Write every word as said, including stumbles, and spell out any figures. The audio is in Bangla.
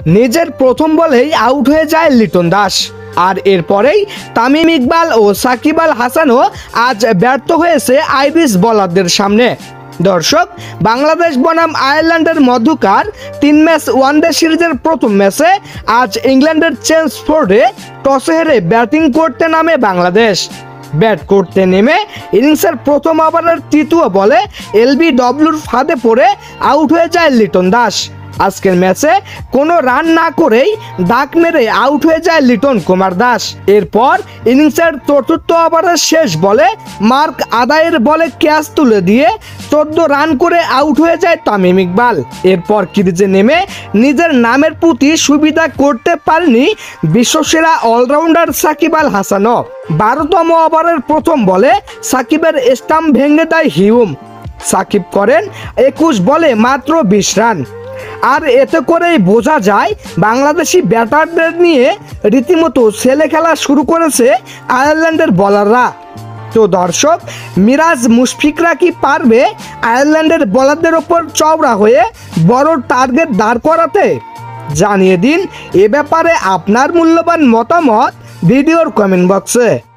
নিজের প্রথম বলেই আউট হয়ে যায় লিটন দাস। আর এরপরেই তামিম ইকবাল ও সাকিব আল হাসানও আজ ব্যর্থ হয়েছে আইরিশ বোলারদের সামনে। দর্শক, বাংলাদেশ বনাম আয়ারল্যান্ডের মধ্যকার তিন ম্যাচ ওয়ানডে সিরিজের প্রথম ম্যাচে আজ ইংল্যান্ডের চেলসফোর্ডে টসে হেরে ব্যাটিং করতে নামে বাংলাদেশ। ব্যাট করতে নেমে ইনিংসের প্রথম ওভারের তৃতীয় বলে এলবিডব্লিউর ফাঁদে পড়ে আউট হয়ে যায় লিটন দাস। আজকের ম্যাচে কোনো রান না করেই ডাক মেরে আউট হয়ে যায় লিটন কুমার দাস। এরপর ইনিংসের চতুর্থ ওভারের শেষ বলে মার্ক আদায়ের বলে ক্যাচ তুলে দিয়ে চোদ্দ রান করে আউট হয়ে যায় তামিম ইকবাল। এরপর ক্রিজে নেমে নিজের নামের প্রতি সুবিধা করতে পারেনি বিশ্বসেরা অলরাউন্ডার সাকিব আল হাসানও। বারোতম ওভারের প্রথম বলে সাকিবের স্টাম্প ভেঙে দেয় হিউম। সাকিব করেন একুশ বলে মাত্র বিশ রান। আর এতে করেই বোঝা যায় বাংলাদেশি ব্যাটারদের নিয়ে রীতিমতো ছেলে খেলা শুরু করেছে আয়ারল্যান্ডের বোলাররা। তো দর্শক, মিরাজ মুশফিকরা কি পারবে আয়ারল্যান্ডের বোলারদের ওপর চওড়া হয়ে বড় টার্গেট দাঁড় করাতে? জানিয়ে দিন এ ব্যাপারে আপনার মূল্যবান মতামত ভিডিওর কমেন্ট বক্সে।